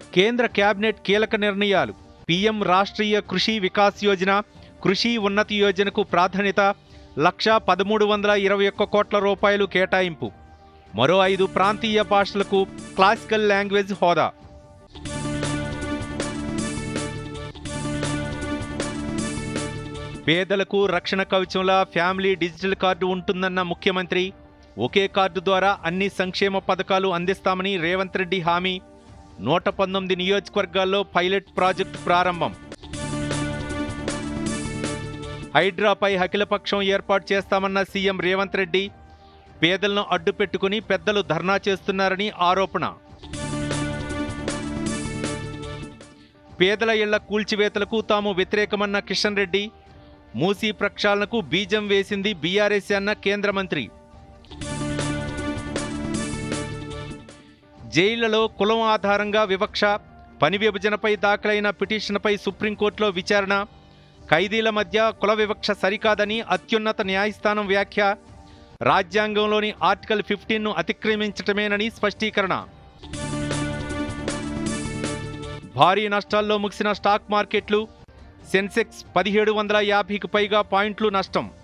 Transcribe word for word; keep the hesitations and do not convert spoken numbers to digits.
కేంద్ర కేబినెట్ కీలక నిర్ణయాలు. పీఎం రాష్ట్రీయ కృషి వికాస్ యోజన, కృషి ఉన్నతి యోజనకు ప్రాధాన్యత. లక్షా పదమూడు వందల ఇరవై ఒక్క కోట్ల రూపాయలు కేటాయింపు. మరో ఐదు ప్రాంతీయ భాషలకు క్లాసికల్ లాంగ్వేజ్ హోదా. పేదలకు రక్షణ కవచంలా ఫ్యామిలీ డిజిటల్ కార్డు ఉంటుందన్న ముఖ్యమంత్రి. ఒకే కార్డు ద్వారా అన్ని సంక్షేమ పథకాలు అందిస్తామని రేవంత్ రెడ్డి హామీ. నూట పంతొమ్మిది నియోజకవర్గాల్లో పైలట్ ప్రాజెక్టు ప్రారంభం. హైడ్రాపై అఖిలపక్షం ఏర్పాటు చేస్తామన్న సీఎం రేవంత్ రెడ్డి. పేదలను అడ్డుపెట్టుకుని పెద్దలు ధర్నా చేస్తున్నారని ఆరోపణ. పేదల ఇళ్ల కూల్చివేతలకు తాము వ్యతిరేకమన్న కిషన్ రెడ్డి. మూసీ ప్రక్షాళనకు బీజం వేసింది బీఆర్ఎస్ అన్న కేంద్ర మంత్రి. జైళ్లలో కులం ఆధారంగా వివక్ష. పని విభజనపై దాఖలైన పిటిషన్పై సుప్రీంకోర్టులో విచారణ. ఖైదీల మధ్య కుల వివక్ష సరికాదని అత్యున్నత న్యాయస్థానం వ్యాఖ్య. రాజ్యాంగంలోని ఆర్టికల్ పదిహేనును అతిక్రమించటమేనని స్పష్టీకరణ. భారీ నష్టాల్లో ముగిసిన స్టాక్ మార్కెట్లు. సెన్సెక్స్ పదిహేడు వందల యాభైకి పైగా పాయింట్లు నష్టం.